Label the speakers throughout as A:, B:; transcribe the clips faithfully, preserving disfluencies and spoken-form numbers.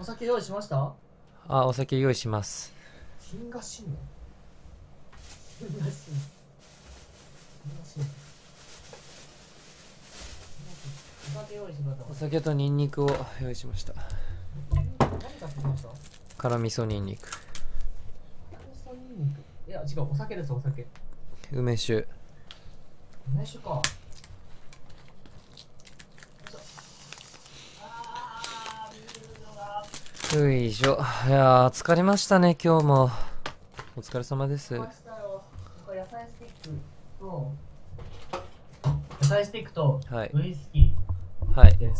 A: お酒用意しました？
B: あ、お酒用意します。
A: 金がしんの金がしんの金がしんのお酒用意してください。
B: お酒とニンニクを用意しました。
A: 何買ってきました？
B: 辛味噌ニンニク。
A: 辛味噌ニンニク。いや違う、お酒です。お酒。
B: 梅酒。
A: 梅酒か。
B: よいしょ。いやー疲れましたね今日も。お疲れ様です。
A: 野菜スティックと野菜スティックとウイスキーです。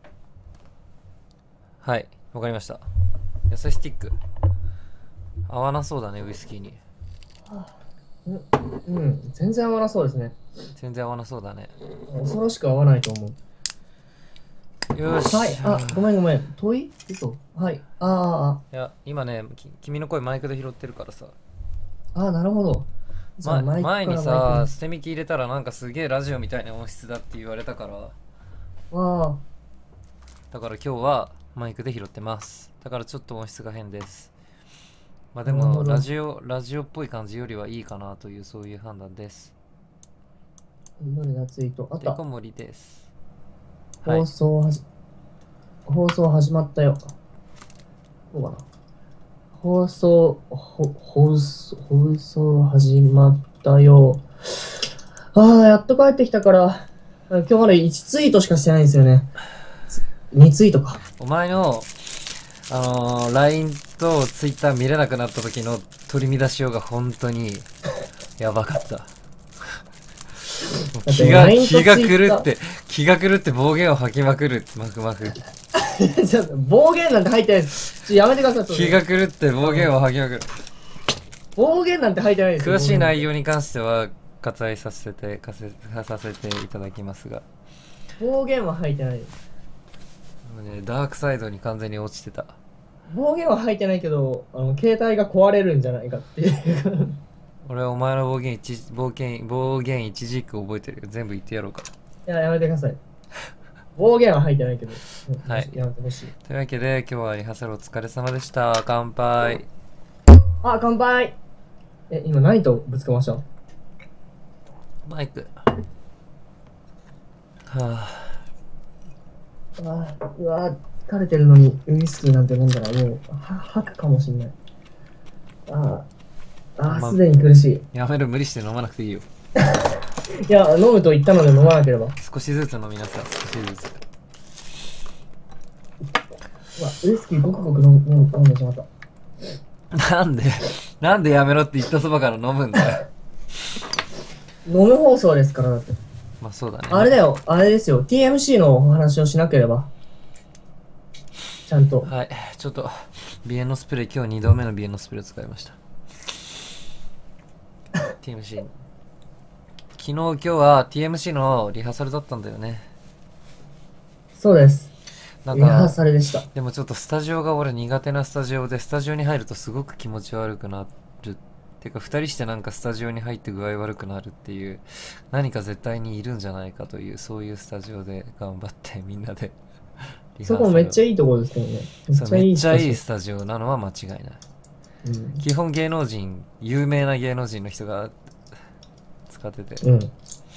B: はい、わかりました。野菜スティック合わなそうだね、ウイスキーに。
A: うん、うん、全然合わなそうですね。
B: 全然合わなそうだね。
A: 恐ろしく合わないと思う。
B: よし。
A: はい、あ、ごめんごめん。遠い？嘘。はい。あ
B: あ。いや、今ね、君の声マイクで拾ってるからさ。
A: ああ、なるほど。
B: ま、前にさ、捨てミキ入れたらなんかすげえラジオみたいな音質だって言われたから。あ
A: あ。
B: だから今日はマイクで拾ってます。だからちょっと音質が変です。まあでも、ラジオ、ラジオっぽい感じよりはいいかなという、そういう判断です。
A: どれだ、ツイート。あった。
B: デコ盛りです。
A: 放送はじ、はい、放送始まったよ。どうかな。放送、ほ放送、放送始まったよ。ああ、やっと帰ってきたから、今日までいちツイートしかしてないんですよね。にツイートか。
B: お前の、あのー、ライン と Twitter 見れなくなった時の取り乱しようが本当にやばかった。気が、気が狂って、気が狂って暴言を吐きまくる、マクマク。
A: ちょっと暴言なんて入ってないです。ちょやめてください。
B: 気が狂って暴言を吐きまくる。
A: 暴言なんて入ってないです。
B: 詳しい内容に関しては割愛させてかせさせていただきますが、
A: 暴言は吐いてないです。
B: もうね、ダークサイドに完全に落ちてた。
A: 暴言は吐いてないけど、あの携帯が壊れるんじゃないかっていう
B: 俺はお前の暴言一暴言暴言一軸覚えてるよ。全部言ってやろうか。
A: いや、やめてください。暴言は吐いてないけど、
B: はい、
A: やめてほしい。
B: というわけで今日はリハーサルお疲れ様でした。乾杯。
A: あ、乾杯。え、今何とぶつけました？
B: マイク。は
A: ぁ、あ。うわ、疲れてるのにウイスキーなんて飲んだらもうは吐くかもしんない。ああ、あ、すでに苦しい。
B: やめる、無理して飲まなくていいよ。
A: いや、飲むと言ったので飲まなければ。
B: 少しずつ飲みなさい、少しずつ。
A: うわ、ウイスキーごくごく飲んでしまった。
B: なんでなんでやめろって言ったそばから飲むんだよ。
A: 飲む放送ですからだって。
B: まあそうだね。
A: あれだよ、あれですよ。ティーエムシー のお話をしなければ。ちゃんと。
B: はい、ちょっと鼻炎のスプレー、今日にどめの鼻炎のスプレーを使いました。ティーエムシー 昨日今日は ティーエムシー のリハーサルだったんだよね。
A: そうです。
B: なんか
A: リハーサルでした。
B: でもちょっとスタジオが俺苦手なスタジオで、スタジオに入るとすごく気持ち悪くなるっていうか、二人してなんかスタジオに入って具合悪くなるっていう、何か絶対にいるんじゃないかという、そういうスタジオで頑張ってみんなで
A: リハーサル。そこめっちゃいいところですけどね。
B: めっちゃいいスタジオなのは間違いない、
A: うん、
B: 基本芸能人、有名な芸能人の人が使ってて、
A: うん、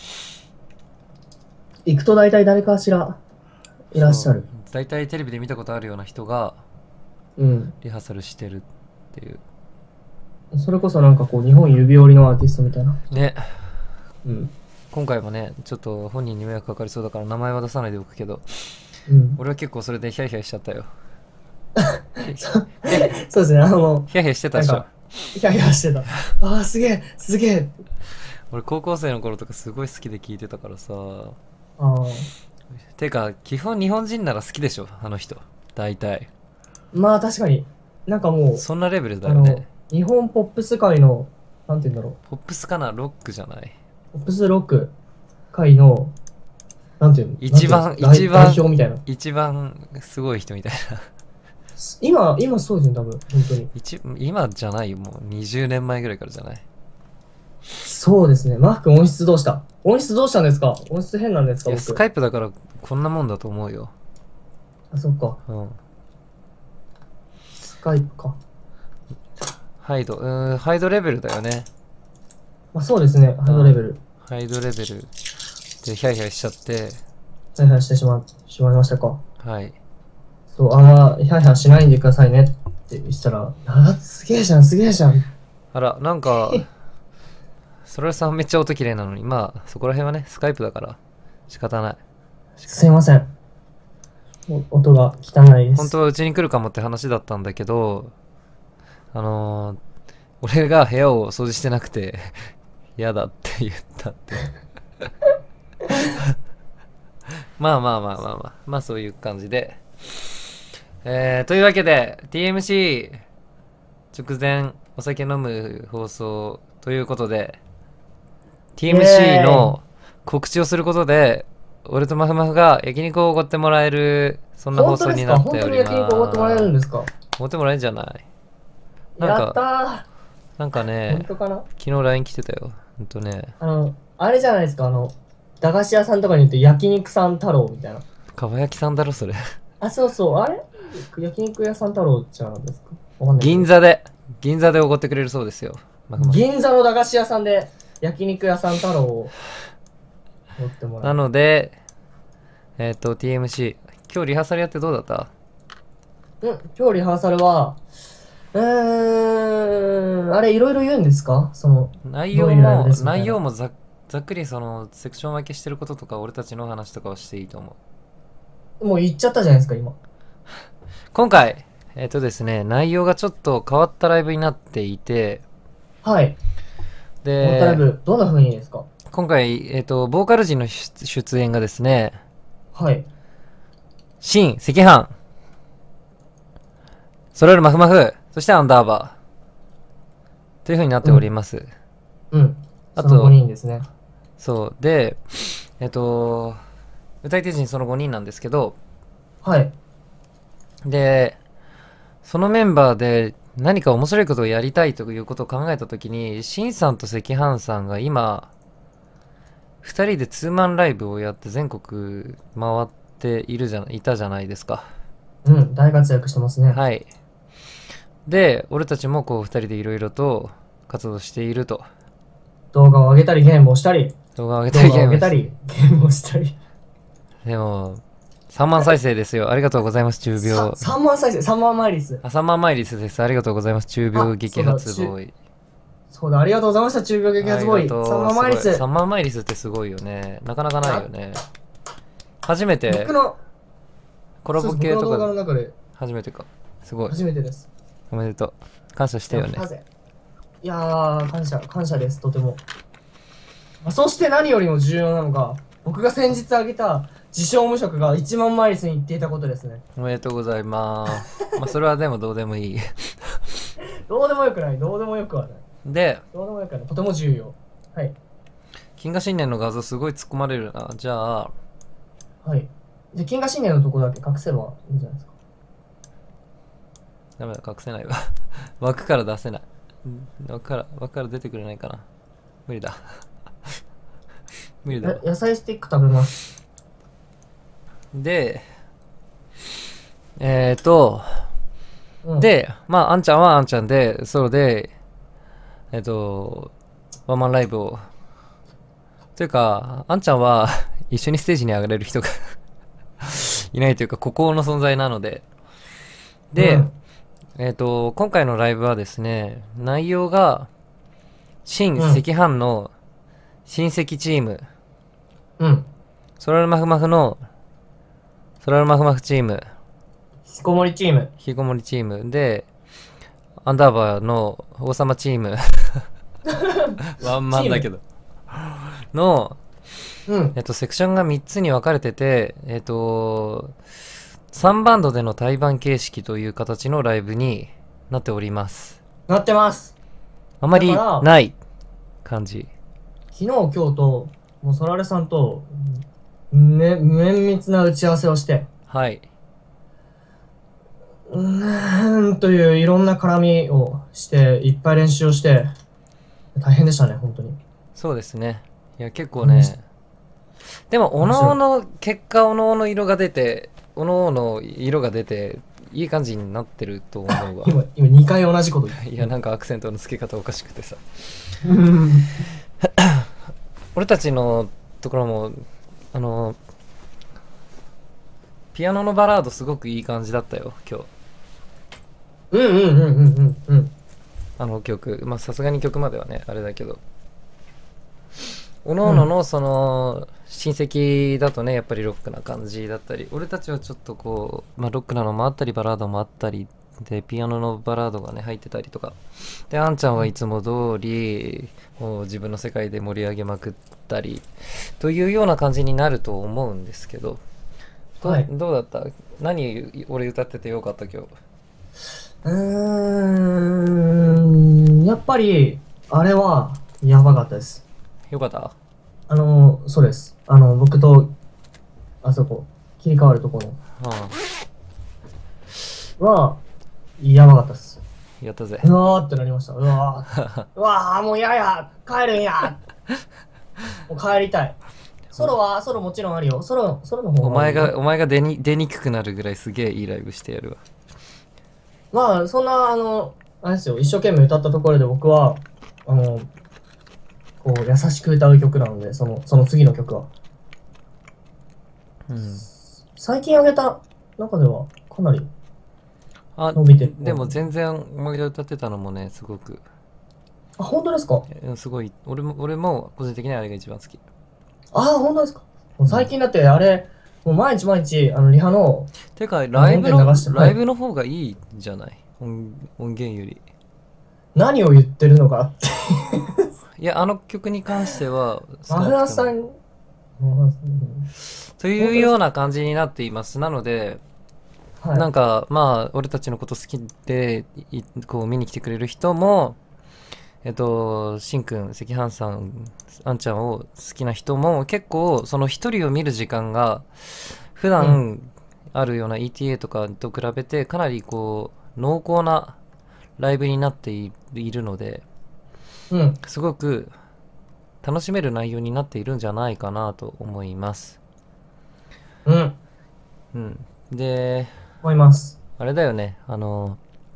A: 行くと大体誰かしらいらっしゃる。
B: 大体テレビで見たことあるような人がリハーサルしてるっていう、
A: うん、それこそなんかこう日本指折りのアーティストみたいな
B: ね、
A: うん、
B: 今回もねちょっと本人に迷惑かかりそうだから名前は出さないでおくけど、
A: うん、
B: 俺は結構それでヒャイヒャイしちゃったよ。
A: そうですね、あの
B: ヒャイヒャイしてたでしょ。
A: ヒャイヒャイしてた。ああ、すげえすげえ。
B: 俺高校生の頃とかすごい好きで聞いてたからさ。あ
A: あ。
B: てか基本日本人なら好きでしょ、あの人大体。
A: まあ確かになんかもう
B: そんなレベルだよね。
A: 日本ポップス界のなんて言うんだろう、
B: ポップスかな、ロックじゃない、
A: ポップスロック界のなんていうの、
B: 一番一番
A: 代表みたいな、
B: 一番すごい人みたいな。
A: 今今そうですね、多分本当に
B: 一今じゃないよ、もうにじゅうねんまえぐらいからじゃない。
A: そうですね。マーク音質どうした？音質どうしたんですか？音質変なんですか？
B: いや、スカイプだからこんなもんだと思うよ。
A: あ、そっか。
B: うん。
A: カイプか。
B: ハイド、うーん、ハイドレベルだよね。
A: まあそうですね、ハイドレベル。
B: ハイドレベルでヒャイヒャイしちゃって。
A: はいはいしてしま、しまいましたか。
B: はい。
A: そう、あんま、ヒャイヒャイしないでくださいねって言ったら、あ、すげえじゃん、すげえじゃん。
B: あら、なんか、それさんめっちゃ音綺麗なのに、まあ、そこら辺はね、スカイプだから、仕方ない。
A: すいません。お音が汚いです。
B: 本当はうちに来るかもって話だったんだけど、あのー、俺が部屋を掃除してなくて、嫌だって言ったって。まあまあまあまあまあ、まあそういう感じで。えー、というわけで、ティーエムシー 直前お酒飲む放送ということで、ティーエムシー の告知をすることで、俺とマフマフが焼肉をおごってもらえる、そんな放送になっております。
A: 本当ですか？本当に焼肉をおごってもらえるんですか？
B: おごってもらえるんじゃない？なんか、
A: やったー。
B: なんかね、
A: 本当かな？
B: 昨日 ライン 来てたよ。ほんとね。
A: あの、あれじゃないですか、あの、駄菓子屋さんとかに言うと焼肉さん太郎みたいな。
B: かば焼きさんだろ、それ。
A: あ、そうそう、あれ焼肉屋さん太郎じゃないですか。わかんない。
B: 銀座で、銀座でおごってくれるそうですよ。マフマフ
A: 銀座の駄菓子屋さんで焼肉屋さん太郎を持ってもらう。
B: なので、えっ、と、ティーエムシー、今日リハーサルやってどうだった？
A: うん、今日リハーサルは、うーん、あれいろいろ言うんですか？その、
B: 内容
A: どういうライブ
B: も、
A: ですみたいな
B: 内容もざざっくりその、セクション分けしてることとか、俺たちの話とかはしていいと思う。
A: もう言っちゃったじゃないですか、今。
B: 今回、えっ、とですね、内容がちょっと変わったライブになっていて、
A: はい。
B: で、
A: モンタライブ、どんな風にですか？
B: 今回、えっ、と、ボーカル陣の出出演がですね、
A: はい。
B: シン、赤飯、それよりマフマフ、そしてアンダーバー、という風になっております。
A: うん。
B: あと
A: そのごにんですね。
B: そう。で、えっ、と、歌い手陣そのごにんなんですけど、
A: はい。
B: で、そのメンバーで何か面白いことをやりたいということを考えたときに、シンさんと赤飯さんが今、二人でツーマンライブをやって全国回っているじゃ、いたじゃないですか。
A: うん、大活躍してますね。
B: はい。で、俺たちもこう二人でいろいろと活動していると。
A: 動画を上げたり、ゲームをしたり、
B: 動画を上げたり
A: 動画を上
B: ゲームをした
A: げり、ゲームをしたり。
B: でも、さんまん再生ですよ。ありがとうございます、じゅうびょう。
A: さんまん再生、さんまんマイリス。
B: あ、さんまんマイリスです。ありがとうございます。じゅうびょう激発ボーイ。
A: そうだ、ありがとうございました、中秒激発ボーイ。さんまんマイリス。
B: さんまんマイリスってすごいよね。なかなかないよね。初めて、
A: 僕の、
B: コラボ系と
A: 僕の動画
B: か
A: の中で
B: 初めてか。すごい。
A: 初めてです。
B: おめでとう。感謝してよね。
A: なぜいやー、感謝、感謝です、とても。そして何よりも重要なのが、僕が先日あげた自称無職がいちまんマイリスに行っていたことですね。
B: おめでとうございます。まあ、それはでもどうでもいい。
A: どうでもよくない、どうでもよくはない。
B: で、
A: どうでもよくはない、とても重要。はい。
B: 金河新年の画像すごい突っ込まれるな。じゃあ、
A: はい。じゃあ、金河新年のとこだけ隠せばいいんじゃないですか。
B: ダメだ、隠せないわ。枠から出せない。枠から、枠から出てくれないかな。無理だ。無理だわ。
A: 野菜スティック食べます。
B: で、えーと、
A: うん、
B: で、まあ、あんちゃんはあんちゃんで、ソロで、えっと、ワンマンライブを、というか、あんちゃんは一緒にステージに上がれる人がいないというか、孤高の存在なので、で、うん、えっと、今回のライブはですね、内容が、新赤飯の親戚チーム、
A: うん。
B: ソラルマフマフの、ソラルマフマフチーム、
A: 引きこもりチーム。
B: 引きこもりチームで、アンダーバーの王様チーム、ワンマンだけど、の、
A: うん、
B: えっと、セクションがみっつに分かれてて、えっと、さんバンドでの対バン形式という形のライブになっております。
A: なってます。
B: あまりない感じ。
A: 昨日、今日と、もうソラレさんと、ね、綿密な打ち合わせをして、
B: はい。
A: うーんといういろんな絡みをして、いっぱい練習をして、大変でしたね、本当に。
B: そうですね。いや、結構ね、でも、おのおの、結果、おのおの色が出て、おのおの色が出て、 いい感じになってると思うわ。
A: 今、今にかい同じこと言って。
B: いや、なんかアクセントの付け方おかしくてさ。
A: うん
B: 俺たちのところも、あの、ピアノのバラードすごくいい感じだったよ、今日。
A: うんうんうんうんうんうん。
B: あの曲。まあ、さすがに曲まではね、あれだけど。おのおののその親戚だとねやっぱりロックな感じだったり、俺たちはちょっとこう、まあ、ロックなのもあったりバラードもあったりで、ピアノのバラードがね入ってたりとかで、あんちゃんはいつも通りもう自分の世界で盛り上げまくったりというような感じになると思うんですけど、どう、
A: はい、
B: どうだった？何俺歌っててよかった今日？
A: うーん、やっぱりあれはやばかったです。
B: よかった？
A: あの、そうです。あの、僕と、あそこ、切り替わるところは、やばかったです。
B: やったぜ。
A: うわーってなりました。うわー。うわー、もうやや、帰るんや。もう帰りたい。ソロは、ソロもちろんあるよ。ソロ、ソロの方
B: お前が、お前が出に、出にくくなるぐらいすげえいいライブしてやるわ。
A: まあ、そんな、あの、あれですよ、一生懸命歌ったところで僕は、あの、こう、優しく歌う曲なので、その、その次の曲は。
B: うん。
A: 最近あげた中では、かなり
B: あ、
A: 伸びてる。
B: でも全然お前が歌ってたのもね、すごく。
A: あ、本当ですか？
B: うんすごい。俺も、俺も個人的にはあれが一番好き。
A: ああ、本当ですか？もう最近だって、あれ、もう毎日毎日、あの、リハの、
B: てか、ライブの、
A: 音源流して
B: ライブの方がいいんじゃない？音、音源より。
A: 何を言ってるのかって。
B: いや、あの曲に関しては、
A: マフラーさん、
B: というような感じになっています。なので、
A: はい、
B: なんか、まあ、俺たちのこと好きで、いこう見に来てくれる人も、えっと、しんくん、赤飯さん、あんちゃんを好きな人も、結構、その一人を見る時間が、普段あるような イーティーエー とかと比べて、かなりこう、濃厚なライブになっているので、
A: うん、
B: すごく楽しめる内容になっているんじゃないかなと思います。
A: うん。
B: うん。で、
A: 思います。
B: あれだよね、あの、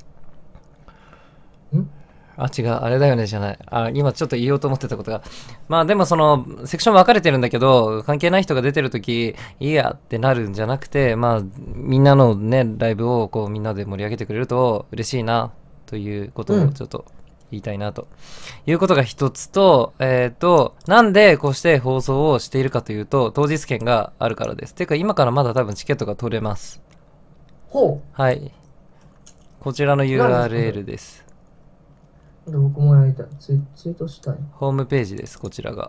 A: ん
B: あ、違う、あれだよねじゃない。あ、今ちょっと言おうと思ってたことが。まあでもその、セクション分かれてるんだけど、関係ない人が出てるとき、いいやってなるんじゃなくて、まあ、みんなのね、ライブをこうみんなで盛り上げてくれると嬉しいな、ということをちょっと言いたいな、ということが一つと、えっと、なんでこうして放送をしているかというと、当日券があるからです。てか今からまだ多分チケットが取れます。
A: ほう。
B: はい。こちらの ユーアールエル です。
A: 僕もやりたい。ツイ、ツイートしたい。
B: ホームページです、こちらが。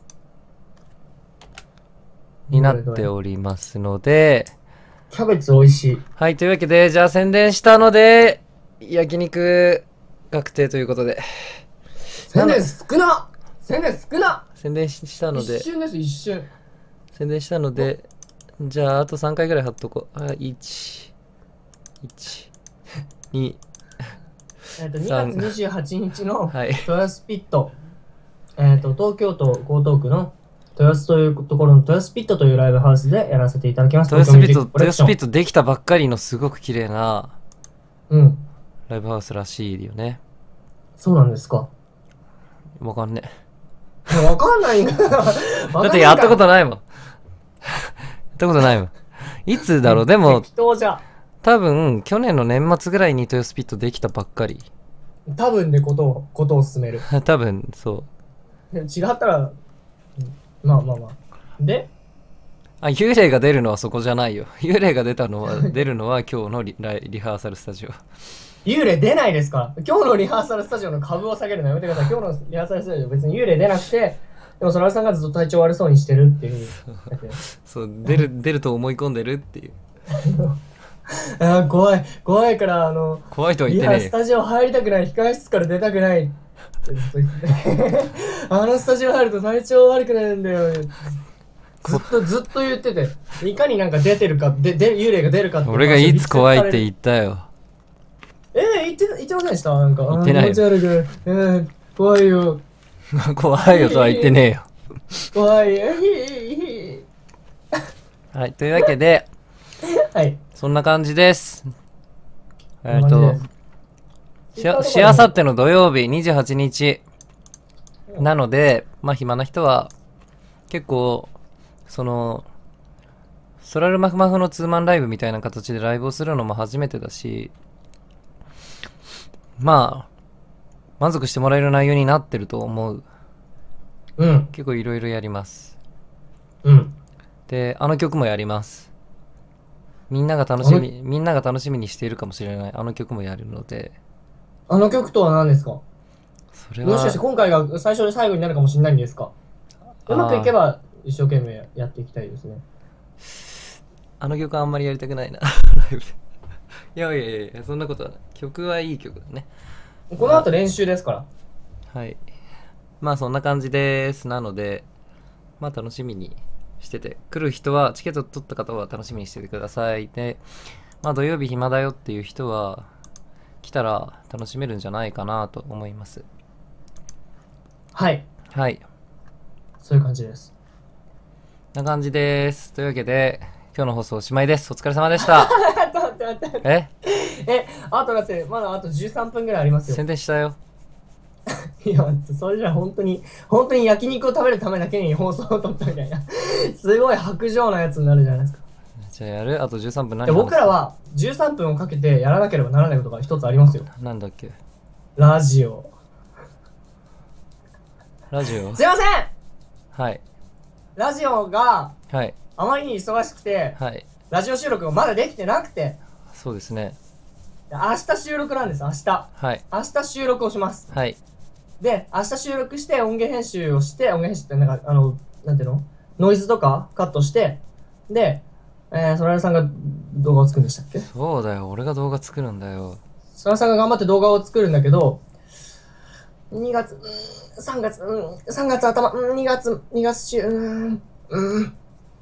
B: になっておりますので。
A: キャベツ美味しい。
B: はい、というわけで、じゃあ宣伝したので、焼肉確定ということで。
A: 宣伝少な宣伝少な
B: 宣伝したので。
A: 一瞬です、一瞬。
B: 宣伝したので、じゃああとさんかいぐらい貼っとこう。あ、いち、いち、に、
A: えっと、にがつにじゅうはちにちの
B: はい、
A: 豊洲ピット、えっと、東京都江東区の豊洲というところの豊洲ピットというライブハウスでやらせていただきます。
B: 豊洲ピット、豊洲ピットできたばっかりのすごく綺麗な、
A: うん。
B: ライブハウスらしいよね。
A: そうなんですか。
B: わかんね
A: え。わかんないんだ。
B: だってやったことないもん。やったことないもん。いつだろう、でも、
A: 適当じゃ。
B: 多分、去年の年末ぐらいに豊洲ピットできたばっかり。
A: 多分でことを、ことを進める。
B: 多分、そう。
A: 違ったら、まあまあまあ。で
B: あ、幽霊が出るのはそこじゃないよ。幽霊が出たのは、出るのは今日のリ、リハーサルスタジオ。
A: 幽霊出ないですか？今日のリハーサルスタジオの株を下げるのやめてください。今日のリハーサルスタジオ別に幽霊出なくて、でもそらさんがずっと体調悪そうにしてるっていう。
B: そう、出る、出ると思い込んでるっていう。
A: あー怖い、怖いから、あの、
B: 怖いとは言ってねえよ。
A: リハスタジオ入りたくない、控え室から出たくない。あのスタジオ入ると体調悪くなるんだよ。ずっとずっと言ってて、いかになんか出てるか、で、で、幽霊が出るかって。
B: 俺がいつ怖いって言ったよ。
A: えー、言って、言ってませんでしたなんか。
B: 言ってないよ。
A: 気持ち悪く、えー、怖いよ。
B: 怖いよとは言ってねえよ。
A: 怖いよ。
B: はい、というわけで、
A: はい。
B: そんな感じです。 えっと、しあ、しあさっての土曜日にじゅうはちにち。なので、まあ暇な人は、結構、その、ソラルマフマフのツーマンライブみたいな形でライブをするのも初めてだし、まあ、満足してもらえる内容になってると思う。
A: うん。
B: 結構いろいろやります。
A: うん。
B: で、あの曲もやります。みんなが楽しみ、みんなが楽しみにしているかもしれないあの曲もやるので。
A: あの曲とは何ですか？
B: それは
A: もしかして今回が最初で最後になるかもしれないんですか？うまくいけば一生懸命やっていきたいですね。
B: あの曲はあんまりやりたくないな。ライブで。いやいやいや、そんなことはない。曲はいい曲だね。
A: この後練習ですから。
B: はい。まあそんな感じです。なので、まあ楽しみにしてて。来る人は、チケット取った方は楽しみにしててください。で、まあ土曜日暇だよっていう人は、来たら楽しめるんじゃないかなと思います。
A: はい。
B: はい。
A: そういう感じです。
B: な感じです。というわけで、今日の放送おしまいです。お疲れ様でした。
A: 待って待って。
B: え
A: え、あとだって、まだあとじゅうさんぷんぐらいありますよ。
B: 宣伝したよ。
A: いや、それじゃ本当に、本当に焼肉を食べるためだけに放送を撮ったみたいな。すごい白状なやつになるじゃないですか。
B: じゃあやるあとじゅうさんぷん何
A: で
B: 話す？
A: 僕らはじゅうさんぷんをかけてやらなければならないことが一つありますよ。
B: なんだっけ？
A: ラジオ。
B: ラジオ？
A: すいません。
B: はい。
A: ラジオが
B: はい。
A: あまりに忙しくて、
B: はい。
A: ラジオ収録がまだできてなくて、
B: そうですね。
A: 明日収録なんです、明日。
B: はい。
A: 明日収録をします。
B: はい。
A: で、明日収録して音源編集をして、音源編集ってなんか、あの、なんていうの？ノイズとかカットして、で、えー、ソラヤさんが動画を作るんでしたっけ？
B: そうだよ。俺が動画作るんだよ。
A: ソラヤさんが頑張って動画を作るんだけど、にがつ、うーん、さんがつ、うん、さんがつ頭、うん、にがつ、にがつ中、うーん、うん、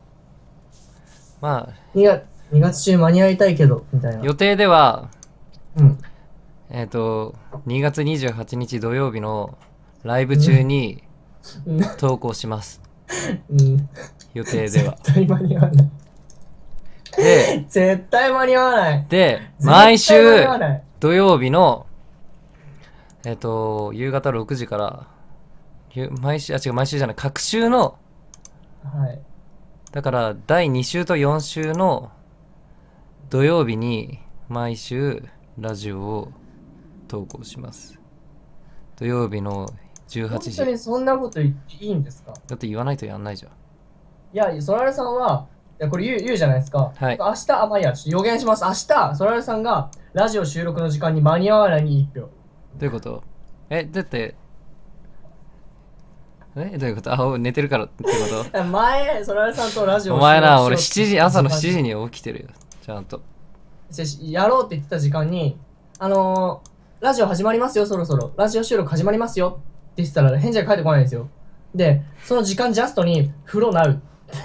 B: まあ、
A: にがつ、にがつ中間に合いたいけど、みたいな。
B: 予定では、
A: うん。
B: えっと、にがつにじゅうはちにち土曜日のライブ中に
A: うん。
B: 投稿します。
A: うん。
B: 予定では。
A: 絶対間に合わない。
B: で、
A: 絶対間に合わない。
B: で、毎週
A: 絶対間に合わない
B: 土曜日の、えっと、夕方ろくじから、ゆ毎週、あ、違う、毎週じゃない、各週の、
A: はい。
B: だからだいに週とよん週の土曜日に毎週ラジオを投稿します。土曜日のじゅうはちじ。
A: 本当にそんなこと言っていいんですか？
B: だって言わないとやんないじゃん。
A: いや、ソラレさんは、いや、これ言う、言うじゃないですか。
B: はい
A: 明日、あ、まあいいや、ちょっと予言します。明日、ソラレさんがラジオ収録の時間に間に合わないにいち票。
B: どういうこと？え、だって、えどういうこと？あ、寝てるからってこ
A: 前、ソラレさんとラジ
B: と？
A: オを
B: お前な、俺
A: 収録しよう
B: しちじ、朝のしち
A: 時
B: じに起きてるよ。ちゃんと。
A: やろうって言ってた時間に、あのー、ラジオ始まりますよ、そろそろ。ラジオ収録始まりますよって言ってたら返事が返ってこないんですよ。で、その時間ジャストに風呂なる。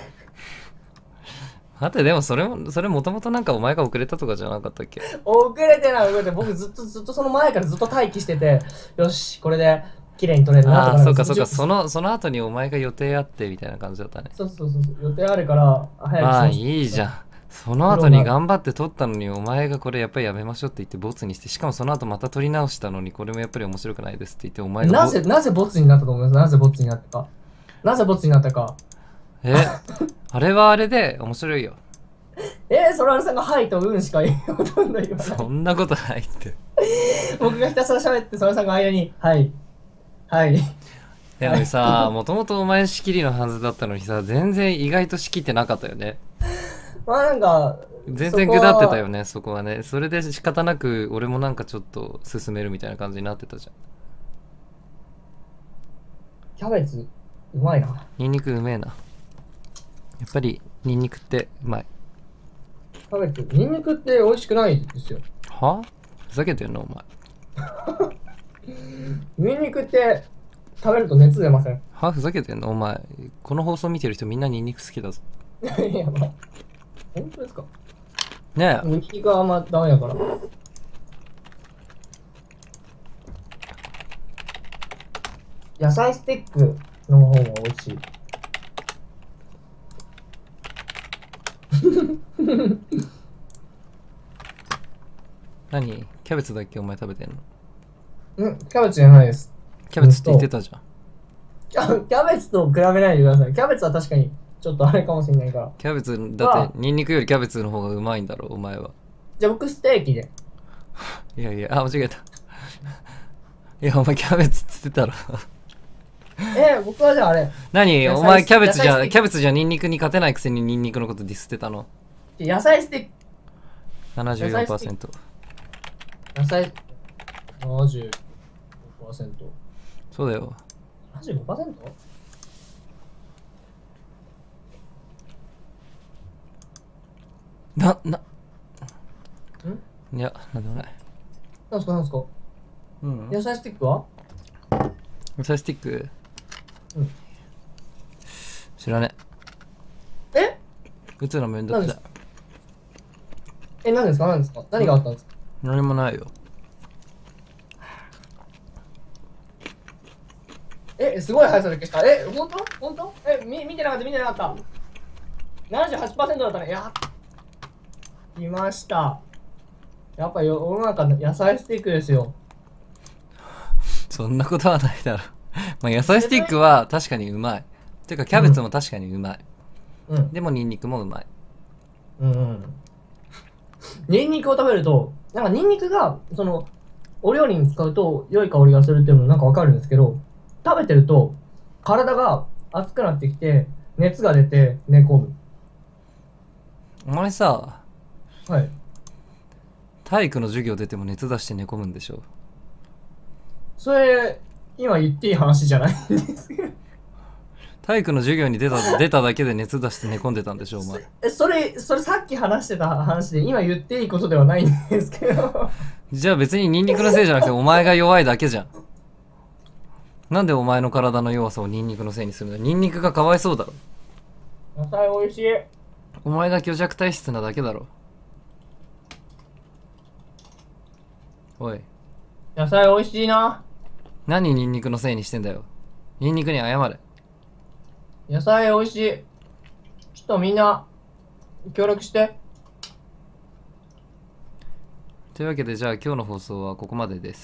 B: だってでもそれも、それもともとなんかお前が遅れたとかじゃなかったっけ？
A: 遅れてない遅れて僕ずっとずっとその前からずっと待機してて、よしこれで綺麗に撮れるなとか。
B: ああ、そうかそうか。
A: ずっと
B: その、その後にお前が予定あってみたいな感じだったね。
A: そうそうそうそう予定あるから早く
B: まあ
A: しましょう
B: いいじゃん。その後に頑張って撮ったのにお前がこれやっぱりやめましょうって言ってボツにして、しかもその後また撮り直したのにこれもやっぱり面白くないですって言ってお前がボ
A: なぜなぜボツになったと思います？なぜボツになったかなぜボツになったか
B: えあれはあれで面白いよ。
A: えー、ソラルさんが「はい」と「うん」しかほとんど言わない。
B: そんなことないって
A: 僕がひたすら喋ってソラルさんが間に「はいはい」
B: でもさ、もともとお前仕切りのはずだったのにさ、全然意外と仕切ってなかったよね。
A: まあなんか
B: 全然下ってたよね、そこはね。それで仕方なく俺もなんかちょっと進めるみたいな感じになってたじゃん。
A: キャベツうまいな。
B: ニンニクうめえな。やっぱりニンニクってうまい。
A: キャベツニンニクって美味しくないですよ。
B: は？ふざけてんのお前。
A: ニンニクって食べると熱出ません？
B: は？ふざけてんのお前。この放送見てる人みんなニンニク好きだぞ。
A: いや、まあ、本当ですか？
B: ねえ。
A: ニンニクはあんまダメだから。野菜スティックの方が美味しい。
B: 何キャベツだっけお前食べてんの？
A: んキャベツじゃないです。
B: キャベツって言ってたじゃん。
A: キャキャベツと比べないでください。キャベツは確かにちょっとあれかもしれないから。
B: キャベツ、だってニンニクよりキャベツの方がうまいんだろ、お前は。
A: じゃあ僕ステーキで。
B: いやいや、あ、間違えた。いや、お前キャベツっつってたろ。
A: え、僕はじゃああれ。
B: 何お前キャベツじゃ、
A: 野菜ステーキ
B: キャベツじゃニンニクに勝てないくせにニンニクのことディスってたの？
A: 野菜ステーキ。
B: ななじゅうよんパーセント。
A: 野菜、ななじゅうごパーセント。
B: そうだよ。
A: ななじゅうごパーセント？
B: な、な、
A: ん
B: いや、なんでもない。
A: なんすかなんすか
B: うん。
A: 野菜スティックは
B: 野菜スティック
A: うん
B: 知らね
A: え。
B: え。打つのめんどくさい。
A: え、何ですか何ですか何があったんですか？
B: 何もないよ。
A: え、すごい速さで消した。え、ほんとほんとえ、み、見てなかった見てなかった。ななじゅうはちパーセント だったね。やっ、いました。やっぱ世の中の野菜スティックですよ。
B: そんなことはないだろ。まあ野菜スティックは確かにうまい。ていうかキャベツも確かにうまい。
A: うん。
B: でもニンニクもうまい。
A: うんうん。ニンニクを食べると、なんかニンニクが、その、お料理に使うと良い香りがするっていうのもなんかわかるんですけど、食べてると体が熱くなってきて、熱が出て寝込む。
B: お前さ、
A: はい。
B: 体育の授業出ても熱出して寝込むんでしょ？
A: それ、今言っていい話じゃないんですけど。
B: 体育の授業に出た、出ただけで熱出して寝込んでたんでしょお前。
A: え、それ、それさっき話してた話で、今言っていいことではないんですけど。
B: じゃあ別にニンニクのせいじゃなくてお前が弱いだけじゃん。なんでお前の体の弱さをニンニクのせいにするんだ？ニンニクがかわいそうだろ。
A: 野菜美味しい。
B: お前が虚弱体質なだけだろ。おい、
A: 野菜美味しいな。
B: 何ニンニクのせいにしてんだよ。ニンニクに謝れ。
A: 野菜美味しい。ちょっとみんな、協力して。
B: というわけでじゃあ今日の放送はここまでです。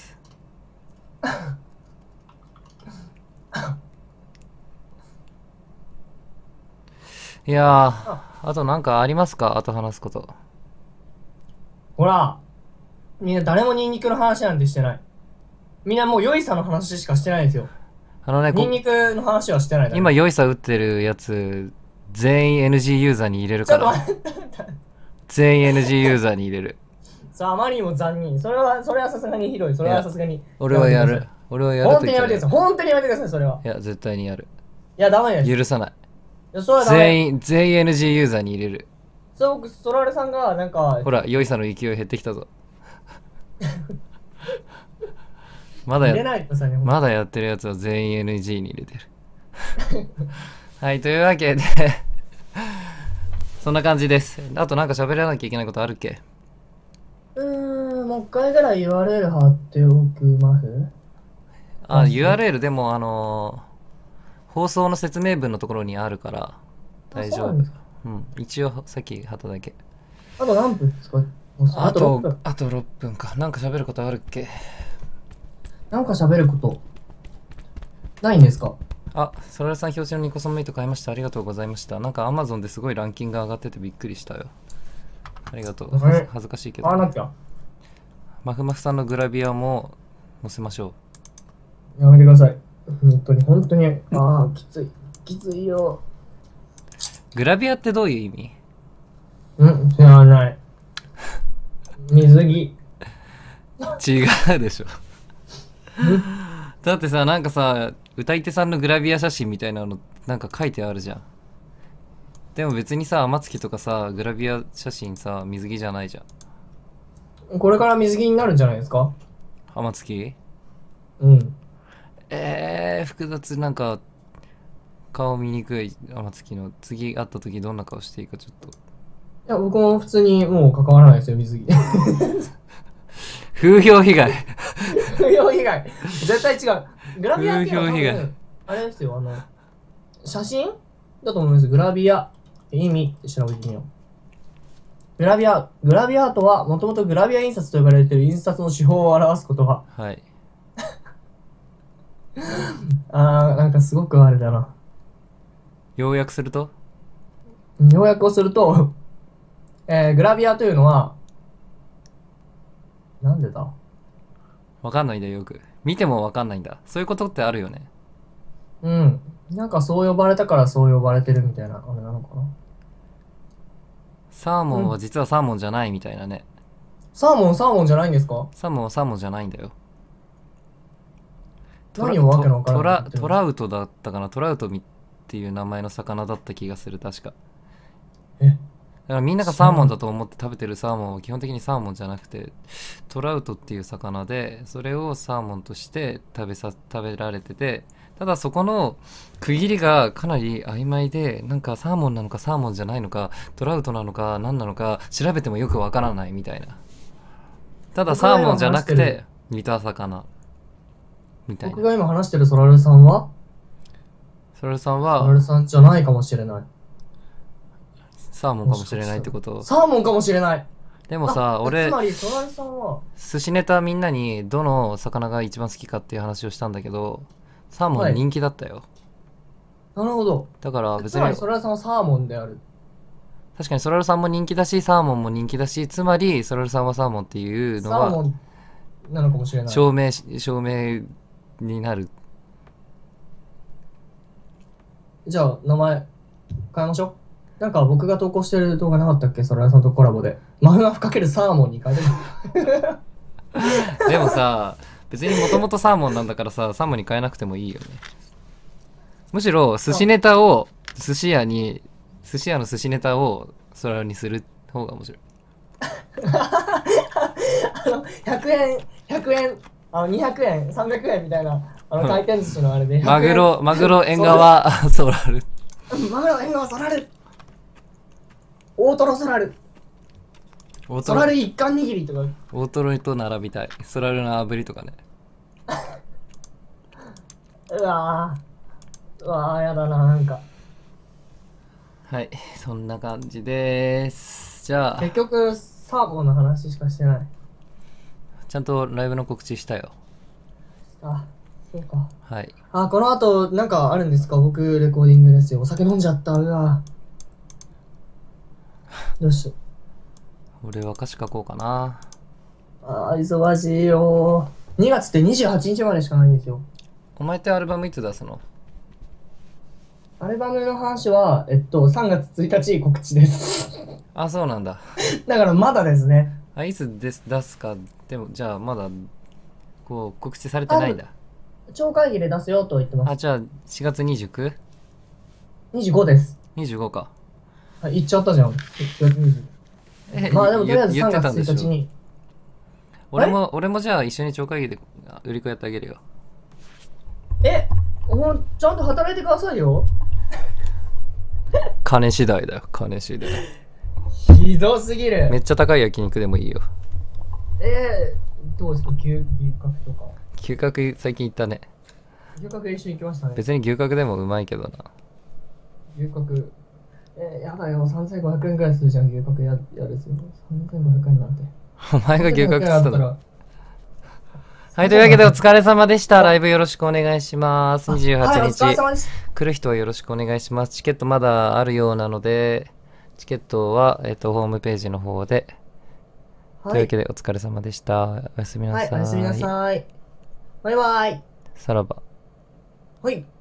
B: いやー、あとなんかありますか？あと話すこと。
A: ほら、みんな誰もニンニクの話なんてしてない。みんなもう良いさの話しかしてないんですよ。
B: あのね、
A: ニンニクの話はしてないだろ。
B: 今良いさ打ってるやつ全員 エヌジー ユーザーに入れる
A: ちょ
B: から。
A: っと待って。
B: 全員 エヌジー ユーザーに入れる。
A: さあ、あまりにも残忍。それは、それはさすがにひどい。それはさすがに。
B: 俺はやる。俺はやる
A: 本
B: と言ってる。
A: 当にやめてください。本当にやめてください、それは。
B: いや、絶対にやる。
A: いや、ダメです。
B: 許さない。
A: いや、それはダメ。
B: 全員、全員 エヌジー ユーザーに入れる。
A: そう、僕、ソラーレさんが、なんか、
B: ほら、良いさの勢い減ってきたぞ。まだ
A: 入れ
B: や、
A: ないでくださいね。
B: まだやってるやつは全員 エヌジー に入れてる。はい、というわけでそんな感じです。あとなんか喋らなきゃいけないことあるっけ？
A: うーん、もう一回ぐらい ユーアールエル 貼っておくます
B: あ、ユーアールエル でもあのー、放送の説明文のところにあるから大丈夫。うん、一応さっき貼っただけ。
A: あと何分ですか？
B: あと、
A: ろっぷん。
B: あとろっぷんか。なんか喋ることあるっけ？
A: なんか喋ることないんですか？
B: あ、ソラルさん表紙のニコソンメイト買いました。ありがとうございました。なんか Amazon ですごいランキング上がっててびっくりしたよ。ありがとう。はず恥ずかしいけど、
A: あ、なきゃ。
B: マフマフさんのグラビアも載せましょ
A: やめてください。本当に、本当に。ああ、きつい。きついよ。
B: う。グラビアってどういう意味？
A: うん、知らない。水着。
B: 違うでしょ。だってさ、なんかさ、歌い手さんのグラビア写真みたいなのなんか書いてあるじゃん。でも別にさ、天月とかさ、グラビア写真さ、水着じゃないじゃ
A: ん。これから水着になるんじゃないですか？
B: 天月？
A: うん。
B: えー、複雑。なんか顔見にくい。天月の次会った時どんな顔していいかちょっと。
A: いや、僕も普通にもう関わらないですよ、水着。
B: 風評被害。
A: 風評被害。絶対違う。グラビアっていうのは
B: 風評被害
A: 多分あれですよ、あの、写真だと思います。グラビアって意味って調べてみよグラビア、グラビアアートはもともとグラビア印刷と呼ばれている印刷の手法を表す言葉。
B: はい。
A: あー、なんかすごくあれだな。
B: 要約すると
A: 要約をすると、えー、グラビアというのは、なんでだ
B: わかんないんだよ、よく。見てもわかんないんだ。そういうことってあるよね。
A: うん。なんかそう呼ばれたからそう呼ばれてるみたいな、あれなのかな。
B: サーモンは実はサーモンじゃないみたいなね。
A: サーモン、サーモンじゃないんですか？
B: サーモンはサーモンじゃないんだよ。トラ
A: 何をわけのわから
B: トラ
A: ないこと言ってるの。
B: トラウトだったかな。トラウトみっていう名前の魚だった気がする、確か。
A: え、
B: だからみんながサーモンだと思って食べてるサーモンは基本的にサーモンじゃなくて、トラウトっていう魚で、それをサーモンとして食べさ食べられてて、ただそこの区切りがかなり曖昧で、なんかサーモンなのかサーモンじゃないのか、トラウトなのか何なのか調べてもよくわからないみたいな。ただサーモンじゃなくて煮た魚みたいな。
A: 僕が今話してるソラルさんは
B: それさん
A: ソラ
B: は
A: ルさんじゃないかもしれない。
B: サーモンかもしれないってこと。
A: サーモンかもしれない。
B: でもさ、
A: あ
B: 俺
A: つまりソラルさんは、
B: 寿司ネタみんなにどの魚が一番好きかっていう話をしたんだけど、サーモン人気だったよ。
A: なるほど。
B: だから別に
A: つまりソラルさんはサーモンである。
B: 確かにソラルさんも人気だし、サーモンも人気だし、つまりソラルさんはサーモンっていうのは
A: サーモンなのかもしれない。
B: 証明し証明になる。
A: じゃあ、名前変えましょう。なんか僕が投稿してる動画なかったっけ、ソラルさんとコラボで。マフナフかけるサーモンに変えてる。
B: でもさ、別にもともとサーモンなんだからさ、サーモンに変えなくてもいいよね。むしろ寿司ネタを寿司屋に寿司屋の寿司ネタをソラルにする方が面白い。
A: あの、ひゃくえん、ひゃくえん、あの、にひゃくえん、さんびゃくえんみたいな、あの、回転寿司のあれで。
B: マグロ、マグロ、縁側、ソラル。
A: マグロ、縁側、ソラル。大トロ、ソラル。
B: 大トロ
A: ソラル一貫握りとか。
B: 大トロと並びたい。ソラルの炙りとかね。
A: うわぁ。うわぁ、やだな、なんか。
B: はい、そんな感じです。じゃあ、
A: 結局、サーモンの話しかしてない。
B: ちゃんとライブの告知したよ。
A: あ、そうか。
B: はい。
A: あ、この後、なんかあるんですか？僕、レコーディングですよ。お酒飲んじゃった。うわどうしよう。
B: 俺は歌詞書こうかな。
A: あー、忙しいよ。にがつってにじゅうはちにちまでしかないんですよ。
B: お前ってアルバムいつ出すの？
A: アルバムの話は、えっと、さんがつついたち告知です。
B: あ、そうなんだ。
A: だからまだですね。
B: あ、いつです出すか、でも、じゃあまだ、こう、告知されてないんだ。
A: 超会議で出すよと言ってま
B: あ、
A: す。
B: じゃあ、しがつ にじゅうく？
A: にじゅうごです。
B: にじゅうご か。
A: あ、言っちゃったじゃん。しがつにじゅう。
B: え、
A: まあでもとりあえず3
B: 言ってた
A: 月1日
B: んでしょ。
A: に。
B: 俺も、俺もじゃあ一緒に超会議で売り子やってあげるよ。
A: え、ほん、ちゃんと働いてくださいよ。
B: 金次第だよ、金次第。
A: ひどすぎる。
B: めっちゃ高い焼肉でもいいよ。
A: えー、どうですか？牛、牛角とか。
B: 牛角最近行ったね。
A: 牛角一緒に行きましたね。
B: 別に牛角でもうまいけどな。
A: 牛角。えー、やだよ。さんぜんごひゃくえんくらいするじゃん、牛角や、やるすよ。さんぜんごひゃくえんなんて。
B: お前が牛角っつった
A: さんぜんごひゃくえんあ
B: の。はい、というわけでお疲れ様でした。ライブよろしくお願いします。にじゅうはちにち。
A: はい、お疲れ様です。
B: 来る人はよろしくお願いします。チケットまだあるようなので、チケットは、えっと、ホームページの方で。
A: はい、
B: というわけでお疲れ様でした。おやすみなさい。
A: はい、おやすみなさい。バイバイ。
B: さらば。
A: はい。